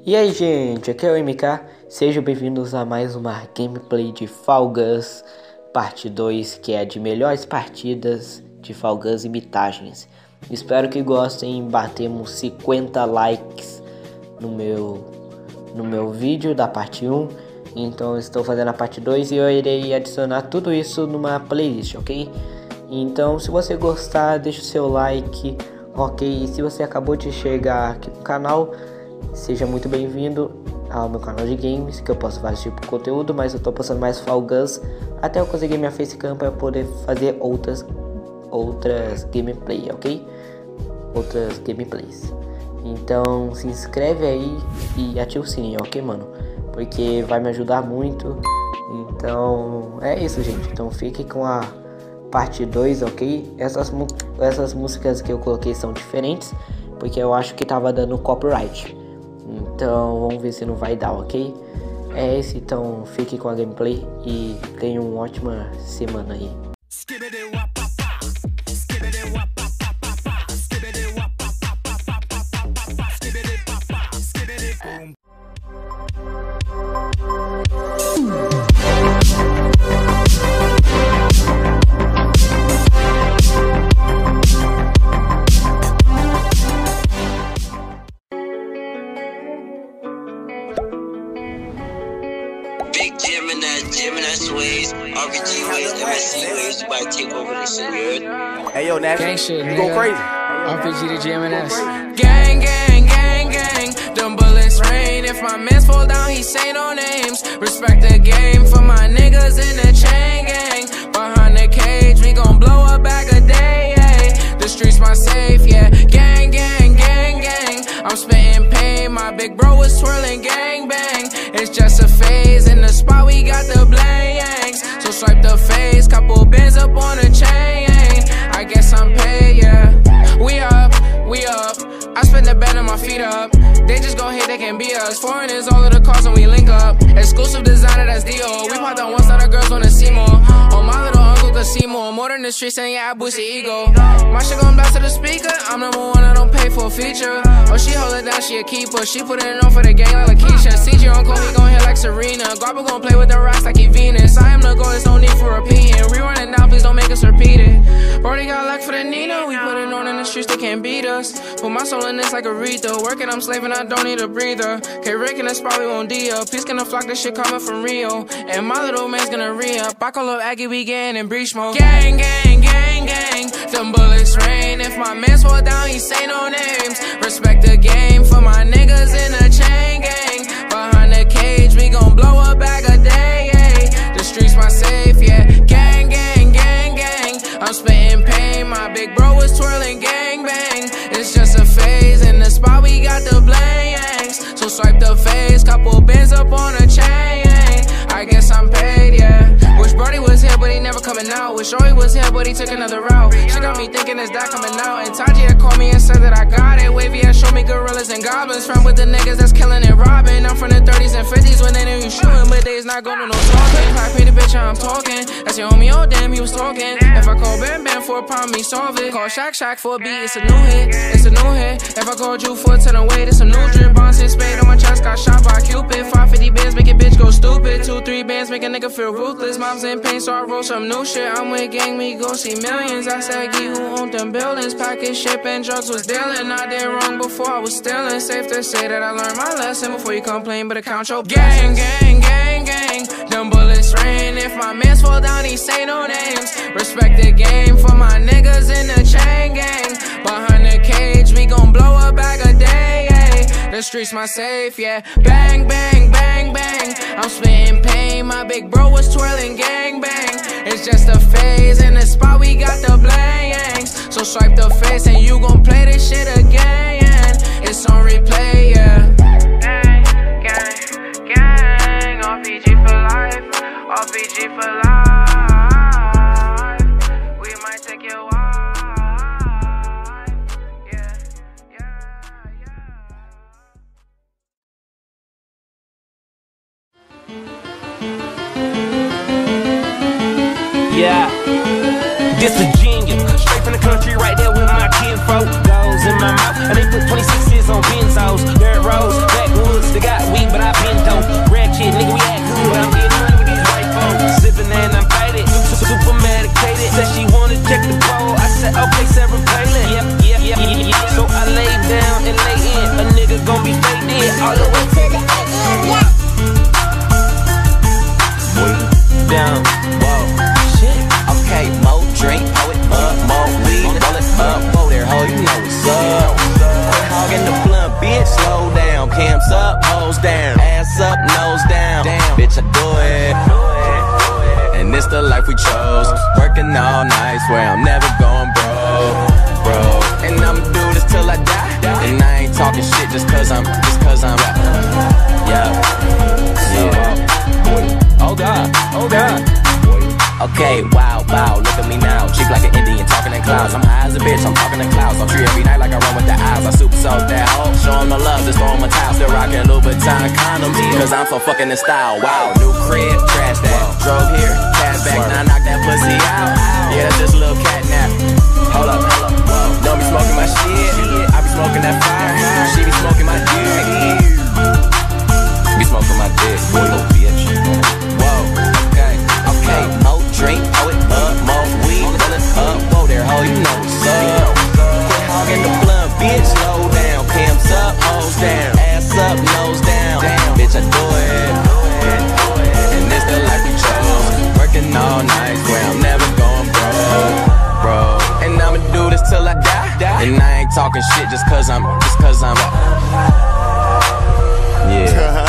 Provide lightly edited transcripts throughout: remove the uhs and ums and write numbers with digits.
E aí gente, aqui é o MK, sejam bem-vindos a mais uma gameplay de Fall Guys parte 2, que é de melhores partidas de Fall Guys e mitagens. Espero que gostem, batemos 50 likes no meu vídeo da parte 1, então estou fazendo a parte 2 e eu irei adicionar tudo isso numa playlist, ok? Então se você gostar, deixa o seu like, ok? E se você acabou de chegar aqui no canal, seja muito bem-vindo ao meu canal de games, que eu posto vários tipos de conteúdo, mas eu tô postando mais Fall Guys até eu conseguir minha facecam para poder fazer outras gameplay, ok? Outras gameplays. Então se inscreve aí e ativa o sininho, ok, mano? Porque vai me ajudar muito. Então é isso, gente. Então fique com a parte 2, ok? Essas músicas que eu coloquei são diferentes, porque eu acho que tava dando copyright. Então vamos ver se não vai dar, ok? É esse, então fique com a gameplay e tenha uma ótima semana aí. Gemini Sways, RPG Ways, MSC Ways, you about to take over this shit, you heard? Hey yo, Nash, gang shit, you nigga. go crazy. RPG to GMNS. Gang, gang, gang, gang. Them bullets rain. If my mans fall down, he say no names. Respect the game for my niggas in the chain gang. Behind the cage, we gon' blow a bag a day. Ay. The streets my safe, yeah. Gang, gang, gang, gang. I'm spitting pain. My big bro was twirling gang bang. It's just a phase. In the spot, we got the blanks. So swipe the face. Couple bands up on the chain. I guess I'm paid, yeah. We up, we up. I spend the bed on my feet up. They just gon' hate, they can be us. Foreigners, all of the cars when we link up. Exclusive designer, that's Dio. We popped on one side, the girls wanna see more. Oh, my little uncle could see more. More than the streets, and yeah, I boost the ego. My shit gon' blast to the speaker. I'm number one, I don't pay for a feature. Oh, she hold it down, she a keeper. She put it on for the gang like Lakeisha. CJ on Cole, he gon' hit like Serena. Garba gon' play with the rocks like he Venus. I am the goal, there's no need for repeating. We running down, please don't make us repeat it. Brody got luck for the Nina. We put it on in the streets, they can't beat us. Put my soul in this like Aretha. Working, I'm slaving, I don't need a breather. K-Rick in the spot, we won't D up. Peace gonna flock, this shit coming from Rio. And my little man's gonna re-up. I call up Aggie, we getting in breach mode. Gang, gang, gang, gang. Them bullets rain. If my mans fall down, he say no names. Respect the game for my niggas in the chain gang. Behind the cage, we gon' blow a bag a day. Ay. The streets my safe, yeah. Gang, gang, gang, gang. I'm spitting pain. My big bro was twirling gang bang. It's just a phase. In the spot, we got the blanks. So swipe the face. Couple bands up on a chain. I guess I'm paid, yeah. Wish Brody was here, but he never coming out. Wish Joey was here, but he took another route. She got me thinking, is that coming out? And Tajia called me and said that I got it. Wavy has showed me gorillas and goblins. Friend with the niggas that's killing and robbing. I'm from the 30s and 50s when they knew you shooting, but they's not going to no talking. Pack me the bitch, I'm talking. That's your homie, oh damn, he was talking. If I call Bam Bam for a problem, he solve it. Call Shaq Shaq for a beat, it's a new hit. It's a new hit. If I called you for a ton of weight, it's a new drip. Bonds and spade on my chest, got shot by Cupid. 550 bands make a bitch go stupid. 2-3 bands make a nigga feel ruthless. Mom's in pain, so I roll some new shit. I'm with gang, we gon' see millions. I said, Gee, who owned them buildings? Package ship and drugs was dealing. I did wrong before I was stealing. Safe to say that I learned my lesson before you complain, but count your gang, gang, gang, gang. Them bullets rain. If my mans fall down, he say no names. Respect the game for my niggas in the chain gang. Behind the cage, we gon' blow a bag a day. Ay. The streets my safe, yeah. Bang, bang, bang, bang. I'm spitting pain. My big bro was twirling gang bang. It's just a phase. In the spot, we got the blanks. So swipe the face and you gon' play this shit again. It's on replay, yeah. Gang, gang, gang. RPG for life. RPG for life. We might take your wife. Yeah, Yeah, this a genius. Straight from the country, right there with my kinfolk. Goes in my mouth, and they put 26s on benzos. Dirt roads, backwoods, they Cams up, hoes down, ass up, nose down. Damn, bitch, I do it. And it's the life we chose. Working all night, swear I'm never going broke. And I'ma do this till I die. And I ain't talking shit just cause I'm yeah. Oh God, oh God. Okay, wow, look at me now. Cheap like an Indian, talking in clouds. I'm high as a bitch, I'm talking in clouds. I'm tree every night like I run with the eyes. I super soak that hoe, show 'em the love, just throw 'em a towel. Still rocking Louboutin condoms, cause I'm so fucking in style. Wow, new crib, trash that. Drove here, cash back, now I knock that pussy out. Yeah, that's just a little cat nap. Hold up, whoa. Don't be smoking my shit, I be smoking that fire. She be smoking my dick, be smoking my dick, little bitch. Whoa, okay, more drink, throw it up, more weed, pull it up, whoa there, ho, you know what's up. Quit hogging the blunt, bitch, slow down. Cams up, hoes down, ass up, nose down. Bitch, I do it, and this the life we chose. Working all night, swear I'm never going broke. And I'ma do this till I die. And I ain't talking shit just cause I'm yeah.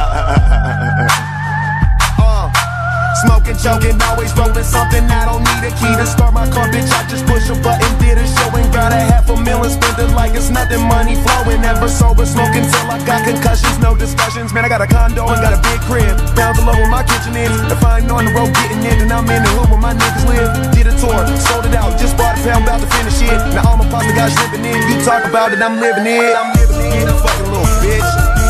Smoking, joking, always rolling something. I don't need a key to start my car, bitch. I just push a button, did a show and got $500,000 spent it like it's nothing. Money flowing, never sober, smoking till I got concussions. No discussions, man. I got a condo and got a big crib down below where my kitchen is. If I ain't on the road getting it, then I'm in the hood where my niggas live. Did a tour, sold it out, just bought a pound, about to finish it. Now all my pasta got slipping in. You talk about it, I'm living it. I'm living it, a fucking little bitch.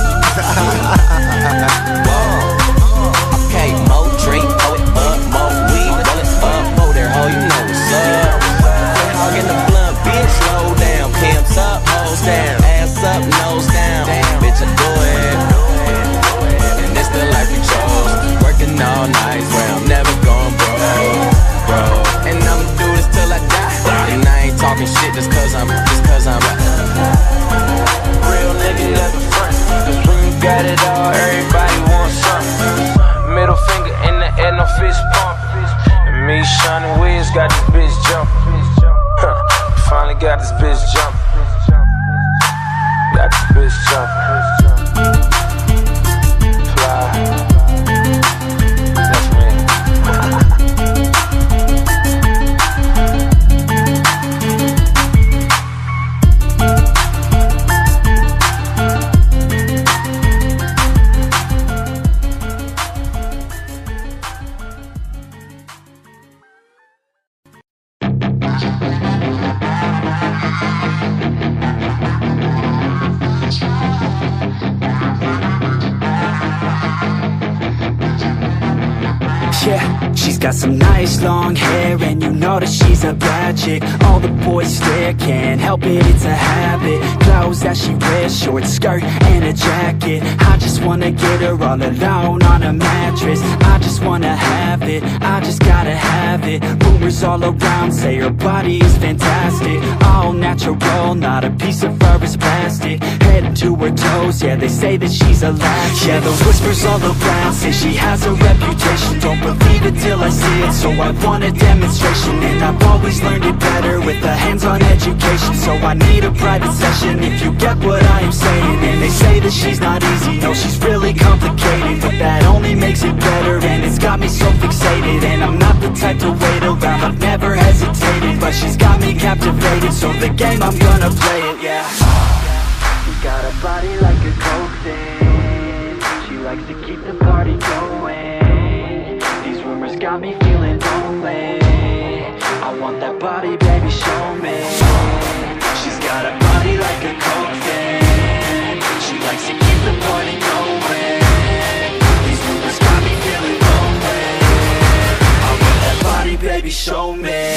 Okay, more drink, throw it up, more weed, roll it up, whoa there, ho, you know what's up. Quit hogging the blunt, bitch, slow down. Cams up, hoes down, ass up, nose down. Bitch, I do it, and this the life we chose. Working all night, swear I'm never going broke. And I'ma do this till I die. And I ain't talking shit just cause I'm real nigga never front. Cause when you got it all, everybody wants something. Middle finger in the air, no fist pump. And me, Shawnee Wiz, got this bitch jumping. Finally got this bitch jumping. Got this bitch jumping. Fly. That's me. Yeah, she's got some nice long hair, and you know that she's a bad chick. All the boys stare, can't help it, it's a habit. Clothes that she wears, short skirt and a jacket. I just wanna get her all alone on a mattress. I just wanna have it, I just gotta have it. Rumors all around say her body is fantastic. All natural, not a piece of fur is plastic. Head to her toes, yeah, they say that she's a latch. Yeah, the whispers all around say she has a reputation. Don't believe it till I see it, so I want a demonstration. And I've always learned it better with a hands-on education. So I need a private session, if you get what I am saying. And they say that she's not easy, no, she's really complicated. But that only makes it better, and it's got me so fixated. And I'm not the type to wait around, I've never hesitated. But she's got me captivated, so the game, I'm gonna play it, yeah. She's got a body like a coke thing. She likes to keep the party going. Rumors got me feeling lonely. I want that body, baby, show me. She's got a body like a coke fan. She likes to keep the party going. These rumors got me feeling lonely. I want that body, baby, show me.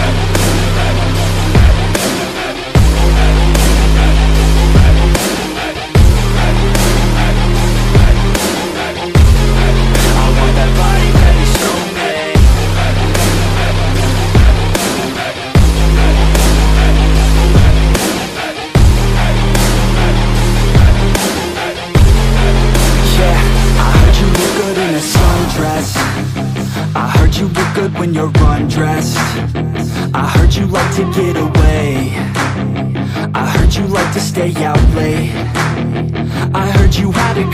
I heard you look good when you're undressed. I heard you like to get away. I heard you like to stay out late. I heard you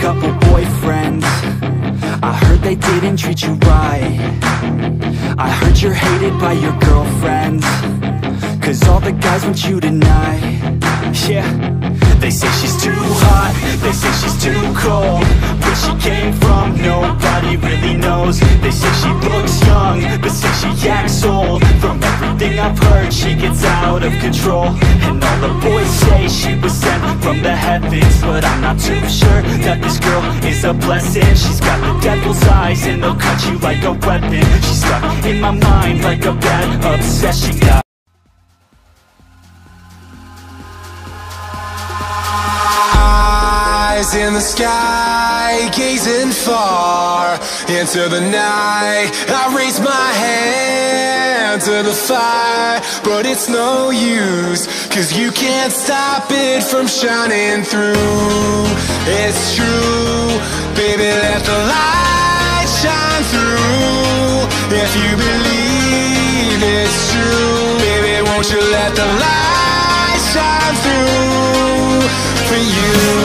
couple boyfriends. I heard they didn't treat you right. I heard you're hated by your girlfriends, 'cause all the guys want you tonight. Yeah, they say she's too hot, they say she's too cold. Where she came from, nobody really knows. They say she looks young, but say she acts old. From everything I've heard, she gets out of control. And all the boys say she was sent from the heavens, but I'm not too sure that this girl is a blessing. She's got the devil's eyes and they'll cut you like a weapon. She's stuck in my mind like a bad obsession. Eyes in the sky, gazing far into the night. I raise my hand to the fire, but it's no use, 'cause you can't stop it from shining through. It's true, baby, let the light shine through. If you believe it's true, baby, won't you let the light shine through for you?